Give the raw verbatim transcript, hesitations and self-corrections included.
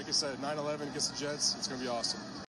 like I said, nine eleven against the Jets, it's going to be awesome.